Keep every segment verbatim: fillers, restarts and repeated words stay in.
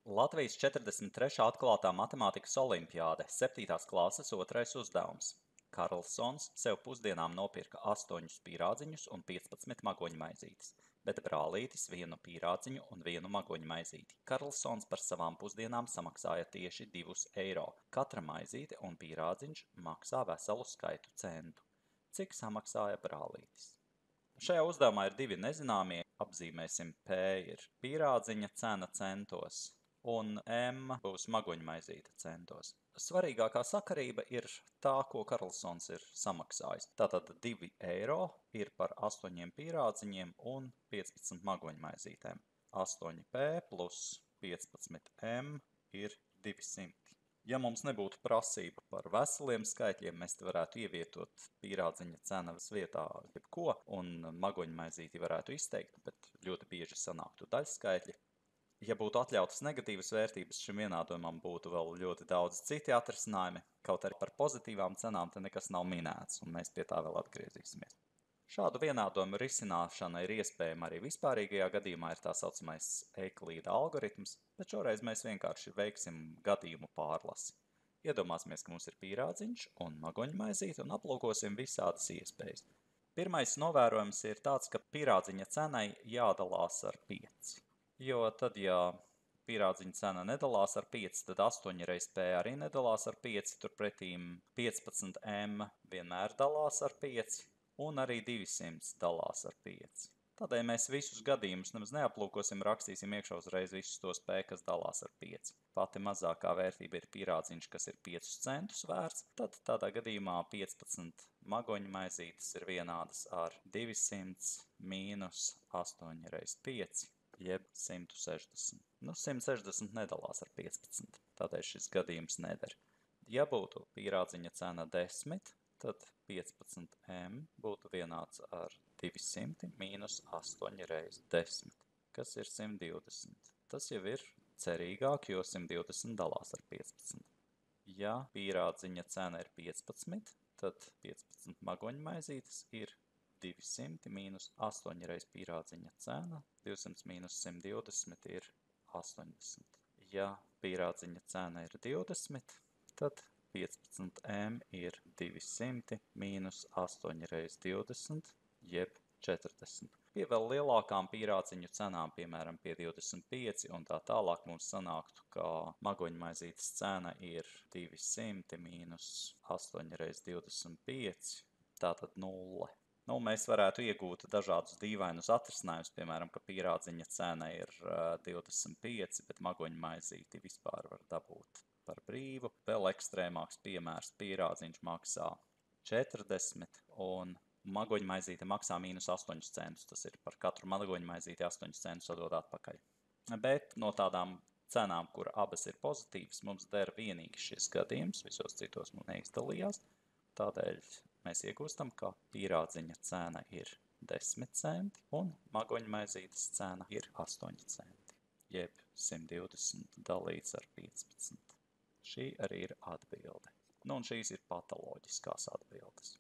Latvijas četrdesmit trešā atklātā matemātikas olimpiāde, septītās klases otrais uzdevums. Karlsons sev pusdienām nopirka astoņus pīrādziņus un piecpadsmit magoņmaizītes, bet brālītis vienu pīrādziņu un vienu magoņmaizīti. Karlsons par savām pusdienām samaksāja tieši divus eiro. Katra maizīte un pīrādziņš maksā veselu skaitu centu. Cik samaksāja brālītis? Šajā uzdevumā ir divi nezināmie. Apzīmēsim P ir pīrādziņa cena centos un M būs magoņmaizīte centos. Svarīgākā sakarība ir tā, ko Karlsons ir samaksājis. Tātad divi eiro ir par astoņiem pīrādziņiem un piecpadsmit magoņmaizītēm. astoņi P plus piecpadsmit M ir divsimt. Ja mums nebūtu prasība par veseliem skaitļiem, mēs te varētu ievietot pīrādziņa cenas vietā jebko un magoņmaizīti varētu izteikt, bet ļoti bieži sanāktu daļskaitļi. Ja būtu atļautas negatīvas vērtības, šim vienādojumam būtu vēl ļoti daudz citi atrisinājumi, kaut arī par pozitīvām cenām te nekas nav minēts, un mēs pie tā vēl atgriezīsimies. Šādu vienādojumu risināšana ir iespējama arī vispārīgajā gadījumā, ir tā saucamais Eiklīda algoritms, bet šoreiz mēs vienkārši veiksim gadījumu pārlasi. Iedomāsimies, ka mums ir pīrādziņš un magoņmaizīte un aplūkosim visādas iespējas. Pirmais novērojums ir tāds, ka pīrādziņa cenai jādalās ar pieci. Jo tad, ja pīrādziņa cena nedalās ar pieci, tad astoņi reiz P arī nedalās ar pieci, turpretīm piecpadsmit M vienmēr dalās ar pieci. Un arī divsimt dalās ar pieci. Tādēļ mēs visus gadījumus nemaz neaplūkosim, rakstīsim iekšā uzreiz visus tos P, kas dalās ar pieci. Pati mazākā vērtība ir pīrādziņš, kas ir piecus centus vērts, tad tādā gadījumā piecpadsmit magoņmaizītes ir vienādas ar divsimt mīnus astoņi reiz pieci, jeb simt sešdesmit. Nu, simt sešdesmit nedalās ar piecpadsmit, tādēļ šis gadījums neder. Ja būtu pīrādziņa cena desmit, tad piecpadsmit M būtu vienāds ar divsimt mīnus astoņi reiz desmit, kas ir simt divdesmit. Tas jau ir cerīgāk, jo simt divdesmit dalās ar piecpadsmit. Ja pīrādziņa cena ir piecpadsmit, tad piecpadsmit magoņmaizītes ir divsimt mīnus astoņi reiz pīrādziņa cena, divsimt mīnus simt divdesmit ir astoņdesmit. Ja pīrādziņa cena ir divdesmit, tad piecpadsmit M ir divsimt mīnus astoņi reiz divdesmit, jeb četrdesmit. Pie vēl lielākām pīrādziņu cenām, piemēram, pie divdesmit pieci un tā tālāk mums sanāktu, ka magoņmaizītes cena ir divsimt mīnus astoņi reiz divdesmit pieci, tātad nulle. Nu, mēs varētu iegūt dažādus dīvainus atrisinājumus, piemēram, ka pīrādziņa cena ir divdesmit pieci, bet magoņmaizīti vispār var dabūt par brīvu. Vēl ekstrēmāks piemērs, pīrādziņš maksā četrdesmit un magoņmaizīte maksā mīnus astoņus centus. Tas ir par katru magoņmaizīti astoņus centus atdod atpakaļ. Bet no tādām cenām, kur abas ir pozitīvas, mums der vienīgi šis gadījums, visos citos mums neizdalījās. Tādēļ mēs iegūstam, ka pīrādziņa cena ir desmit centi un magoņmaizītes cena ir astoņi centi, jeb simt divdesmit dalīts ar piecpadsmit. Šī arī ir atbilde. Nu, un šīs ir patoloģiskās atbildes.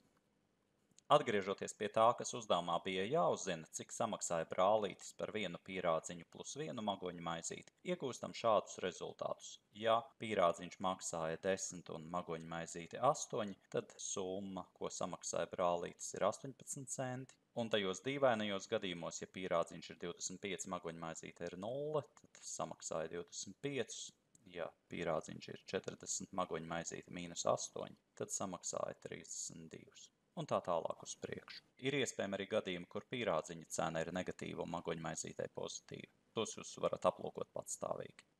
Atgriežoties pie tā, kas uzdevumā bija jāuzzina, cik samaksāja brālītis par vienu pīrādziņu plus vienu magoņmaizīti, iegūstam šādus rezultātus. Ja pīrādziņš maksāja desmit un magoņmaizīti astoņi, tad summa, ko samaksāja brālītis, ir astoņpadsmit centi. Un tajos dīvainajos gadījumos, ja pīrādziņš ir divdesmit pieci, magoņmaizīte ir nulle, tad samaksāja divdesmit pieci. Ja pīrādziņš ir četrdesmit, magoņmaizīte mīnus astoņi, tad samaksāja trīsdesmit divi. Un tā tālāk uz priekšu. Ir iespējami arī gadījumi, kur pīrādziņa cena ir negatīva un magoņmaizītei pozitīva. Tos jūs varat aplūkot patstāvīgi.